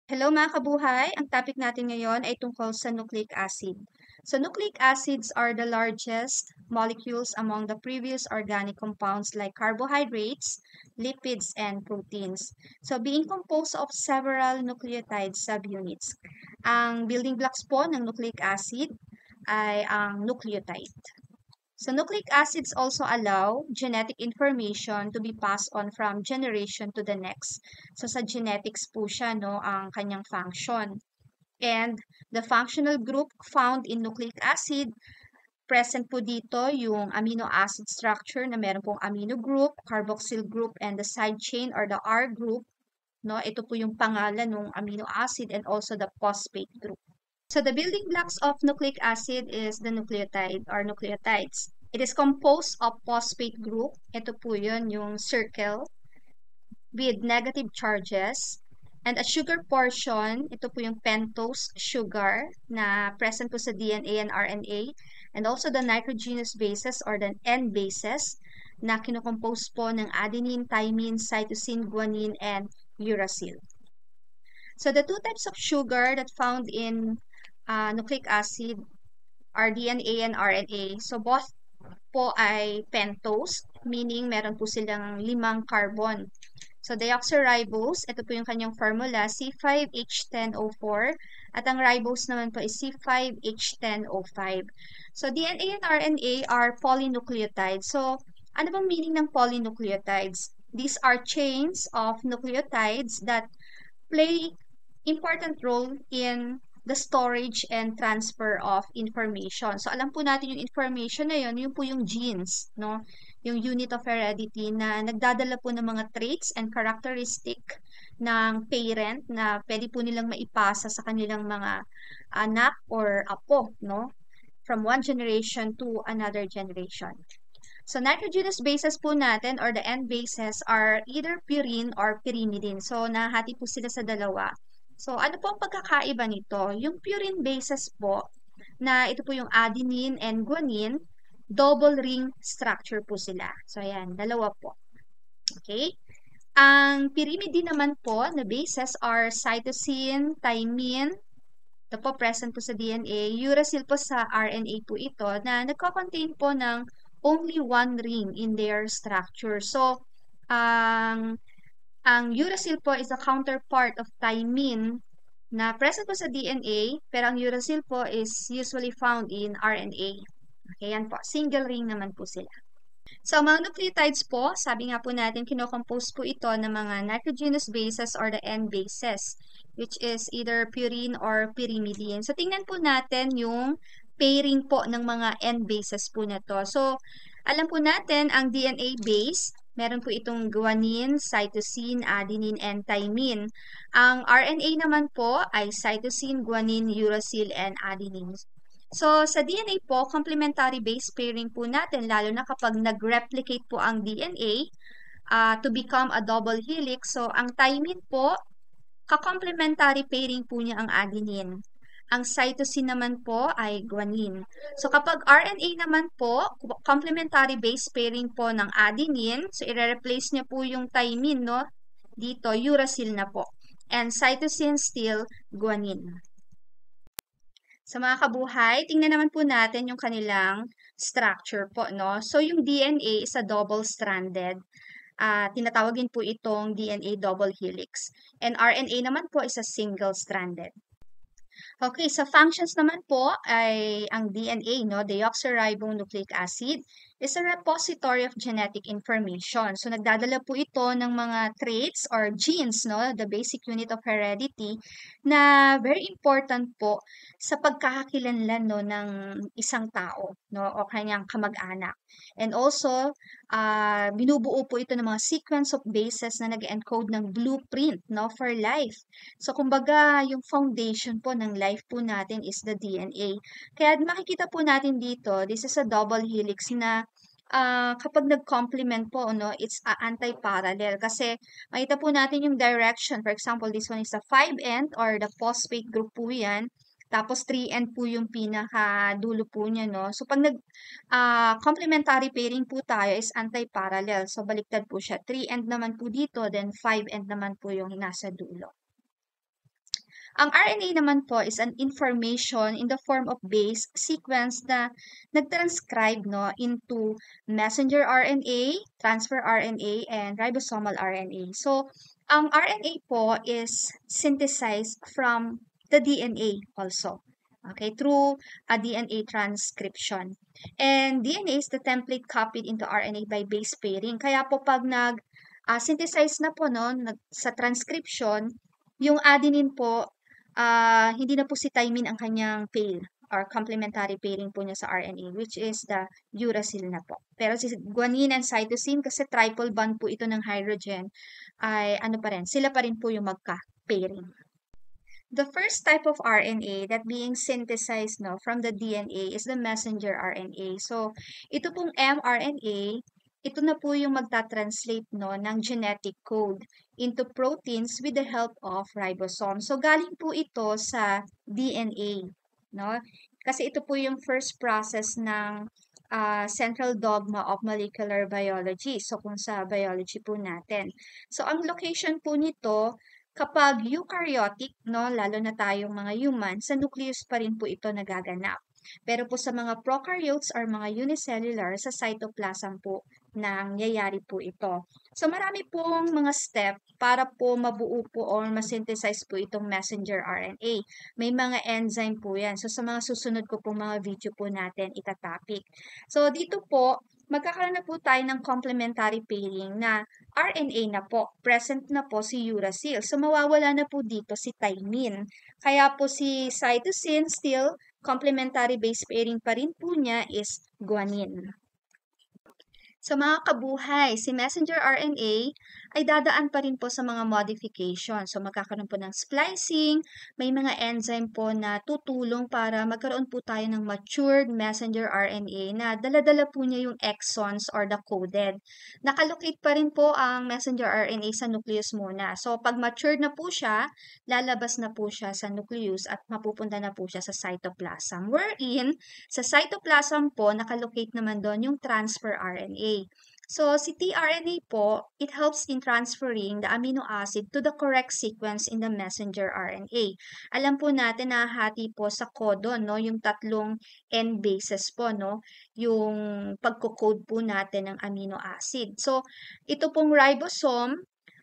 Hello mga kabuhay! Ang topic natin ngayon ay tungkol sa nucleic acid. So nucleic acids are the largest molecules among the previous organic compounds like carbohydrates, lipids, and proteins. So being composed of several nucleotide subunits. Ang building blocks po ng nucleic acid ay ang nucleotide. So nucleic acids also allow genetic information to be passed on from generation to the next. So sa genetics po siya, no, ang kanyang function. And the functional group found in nucleic acid, present po dito yung amino acid structure na meron pong amino group, carboxyl group, and the side chain or the R group. No, ito po yung pangalan ng amino acid and also the phosphate group. So the building blocks of nucleic acid is the nucleotide or nucleotides. It is composed of phosphate group. Ito po yun, yung circle with negative charges. And a sugar portion, ito po yung pentose sugar na present po sa DNA and RNA. And also the nitrogenous bases or the N bases na kinocompose po ng adenine, thymine, cytosine, guanine, and uracil. So the two types of sugar that found in nucleic acid are DNA and RNA. So both po ay pentose, meaning meron po silang 5 carbon. So deoxyribose, ito po yung kanyang formula, C5H10O4, at ang ribose naman po is C5H10O5. So DNA and RNA are polynucleotides. So ano bang meaning ng polynucleotides? These are chains of nucleotides that play important role in the storage and transfer of information. So, alam po natin yung information na yun po yung genes, no? Yung unit of heredity na nagdadala po ng mga traits and characteristic ng parent na pwede po nilang maipasa sa kanilang mga anak or apo, no? From one generation to another generation. So, nitrogenous bases po natin or the N bases are either purine or pyrimidine. So, nahati po sila sa dalawa. So, ano po ang pagkakaiba nito? Yung purine bases po, na ito po yung adenine and guanine, double ring structure po sila. So, ayan, dalawa po. Okay? Ang pyrimidine naman po na bases are cytosine, thymine, ito po present po sa DNA, uracil po sa RNA po ito na nagko-contain po ng only one ring in their structure. So, ang uracil po is a counterpart of thymine na present po sa DNA, pero ang uracil po is usually found in RNA. Okay, yan po. Single ring naman po sila. So, mga nucleotides po, sabi nga po natin, kinocompose po ito ng mga nitrogenous bases or the N bases, which is either purine or pyrimidine. So, tingnan po natin yung pairing po ng mga N bases po na to. So, alam po natin, ang DNA base, meron po itong guanine, cytosine, adenine, and thymine. Ang RNA naman po ay cytosine, guanine, uracil, and adenine. So, sa DNA po, complementary base pairing po natin, lalo na kapag nag-replicate po ang DNA to become a double helix. So, ang thymine po, ka-complementary pairing po niya ang adenine. Ang cytosine naman po ay guanine. So, kapag RNA naman po, complementary base pairing po ng adenine, so i-replace niya po yung thymine, no? Dito, uracil na po. And cytosine still guanine. Sa mga kabuhay, tingnan naman po natin yung kanilang structure po, no? So, yung DNA is a double-stranded. Tinatawagin po itong DNA double helix. And RNA naman po is a single-stranded. Okay, sa functions naman po ay ang DNA, no, deoxyribonucleic acid, is a repository of genetic information. So, nagdadala po ito ng mga traits or genes, no, the basic unit of heredity, na very important po sa pagkakakilanlan, no, ng isang tao, no, o kanyang kamag-anak. And also, binubuo po ito ng mga sequence of bases na nag-encode ng blueprint, no, for life. So, kumbaga, yung foundation po ng life po natin is the DNA. Kaya makikita po natin dito, this is a double helix na kapag nag-complement po, no, it's anti-parallel. Kasi makita po natin yung direction. For example, this one is the 5' or the phosphate group po yan. Tapos 3' po yung pinaka-dulo po niya, no. So, pag complementary pairing po tayo is anti-parallel. So, baliktad po siya. 3' naman po dito, then 5' naman po yung nasa dulo. Ang RNA naman po is an information in the form of base sequence na nag-transcribe no, into messenger RNA, transfer RNA, and ribosomal RNA. So, ang RNA po is synthesized from the DNA also. Okay, through a DNA transcription. And DNA is the template copied into RNA by base pairing. Kaya po pag synthesize na po no, sa transcription, yung adenine po, hindi na po si thymine ang kanyang pair or complementary pairing po niya sa RNA, which is the uracil na po. Pero si guanine and cytosine, kasi triple bond po ito ng hydrogen, ay ano pa rin, sila pa rin po yung magka-pairing. The first type of RNA that being synthesized no, from the DNA is the messenger RNA. So, ito pong mRNA, ito na po yung magta-translate no, ng genetic code into proteins with the help of ribosome. So, galing po ito sa DNA. No? Kasi ito po yung first process ng central dogma of molecular biology. So, kung sa biology po natin. So, ang location po nito, kapag eukaryotic, no, lalo na tayong mga human, sa nucleus pa rin po ito nagaganap. Pero po sa mga prokaryotes or mga unicellular, sa cytoplasm po nangyayari po ito. So marami pong mga step para po mabuo po or masynthesize po itong messenger RNA. May mga enzyme po yan. So sa mga susunod ko po mga video po natin itatopic. So dito po, magkakaroon na po tayo ng complementary pairing na RNA na po. Present na po si uracil. So mawawala na po dito si thymine. Kaya po si cytosine still complementary base pairing pa rin po niya is guanine. So mga kabuhay, si messenger RNA ay dadaan pa rin po sa mga modification. So magkakaroon po ng splicing, may mga enzyme po na tutulong para magkaroon po tayo ng matured messenger RNA na dala-dala po niya yung exons or the coded. Nakalocate pa rin po ang messenger RNA sa nucleus muna. So pag matured na po siya, lalabas na po siya sa nucleus at mapupunta na po siya sa cytoplasm. Wherein, sa cytoplasm po, nakalocate naman doon yung transfer RNA. So, si tRNA po, it helps in transferring the amino acid to the correct sequence in the messenger RNA. Alam po natin na hati po sa codon, no? Yung tatlong N bases po, no? Yung pagko-code po natin ng amino acid. So, ito pong ribosome,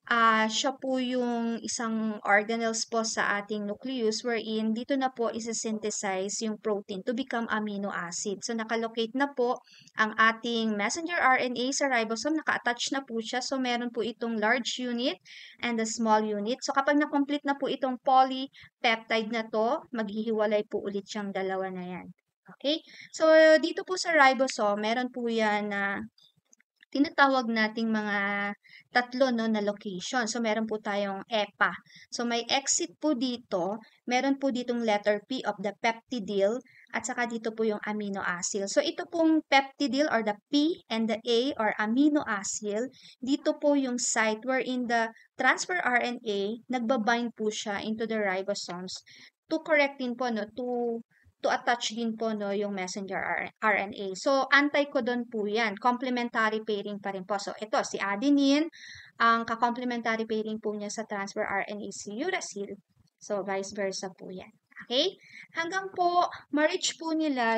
siya po yung isang organelles po sa ating nucleus wherein dito na po isa-synthesize yung protein to become amino acid. So, nakalocate na po ang ating messenger RNA sa ribosome. Naka-attach na po siya. So, meron po itong large unit and the small unit. So, kapag na-complete na po itong polypeptide na to, maghihiwalay po ulit siyang dalawa na yan. Okay? So, dito po sa ribosome, meron po yan na tinatawag nating mga tatlo no, na location. So, meron po tayong EPA. So, may exit po dito. Meron po ditong letter P of the peptidyl at saka dito po yung amino acyl. So, ito pong peptidyl or the P and the A or amino acyl, dito po yung site wherein the transfer RNA, nagbabind po siya into the ribosomes to correct din po, no, to attach din po no, yung messenger RNA. So, anti-codon po yan. Complementary pairing pa rin po. So, ito, si adenine, ang ka-complementary pairing po niya sa transfer RNA si uracil. So, vice versa po yan. Okay? Hanggang po, ma-reach po nila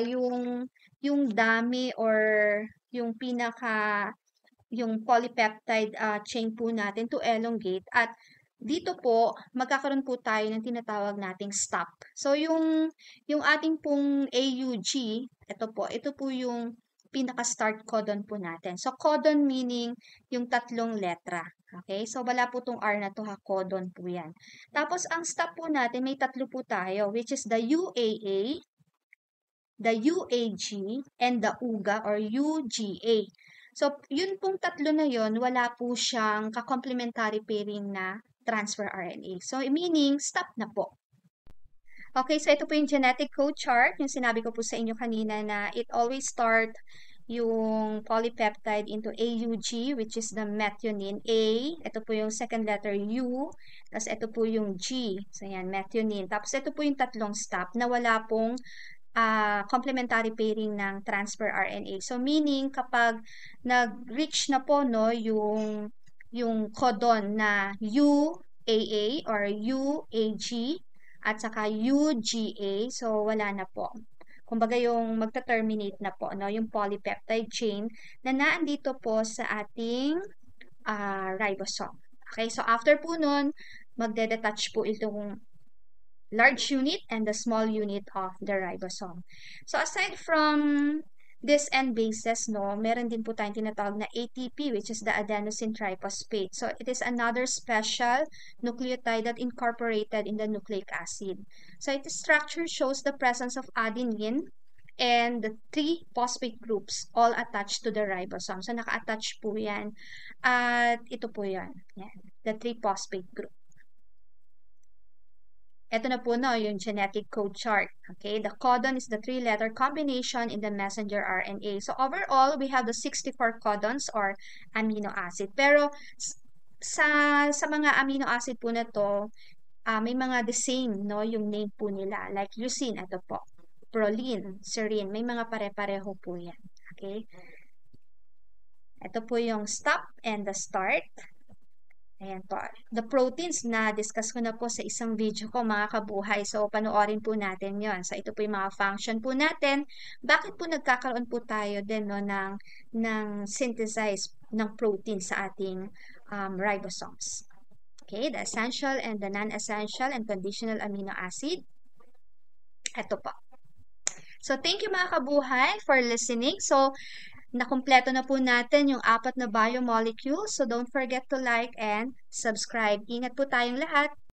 yung dami or yung yung polypeptide chain po natin to elongate at dito po, magkakaroon po tayo ng tinatawag nating stop. So, yung ating pong AUG, ito po yung pinaka-start codon po natin. So, codon meaning yung tatlong letra. Okay? So, wala po tong R na to ha, codon po yan. Tapos, ang stop po natin, may tatlo po tayo, which is the UAA, the UAG, and the UGA or UGA. So, yun pong tatlo na yun, wala po siyang ka-complementary pairing na transfer RNA. So, meaning, stop na po. Okay, so ito po yung genetic code chart. Yung sinabi ko po sa inyo kanina na it always start yung polypeptide into AUG, which is the methionine A. Ito po yung second letter U. Tapos ito po yung G. So, yan, methionine. Tapos ito po yung tatlong stop na wala pong complementary pairing ng transfer RNA. So, meaning, kapag nag-reach na po no, yung codon na UAA or UAG, at saka UGA. So, wala na po. Kumbaga yung magta-terminate na po, no? Yung polypeptide chain na naandito po sa ating ribosome. Okay, so after po nun, magde-detach po itong large unit and the small unit of the ribosome. So aside from this end bases, no, meron din po tayong tinatawag na ATP, which is the adenosine triphosphate. So it is another special nucleotide that incorporated in the nucleic acid. So its structure shows the presence of adenine and the three phosphate groups all attached to the ribosome. So naka-attach po yan. At ito po yan. Yan. The three phosphate group. Ito na po yung genetic code chart. Okay, the codon is the three-letter combination in the messenger RNA. So overall, we have the 64 codons or amino acid. Pero sa mga amino acid po na to, may mga the same, no, yung name po nila. Like leucine, ito po. Proline, serine, may mga pare-pareho po yan. Okay? Ito po yung stop and the start. Ayan po. The proteins na discuss ko na po sa isang video ko mga kabuhay. So, panoorin po natin yon. So, ito po yung mga function po natin. Bakit po nagkakaroon po tayo din no, ng synthesize ng protein sa ating ribosomes. Okay, the essential and the non-essential and conditional amino acid. Ito po. So, thank you mga kabuhay for listening. So, nakumpleto na po natin yung 4 na biomolecules. So don't forget to like and subscribe. Ingat po tayong lahat.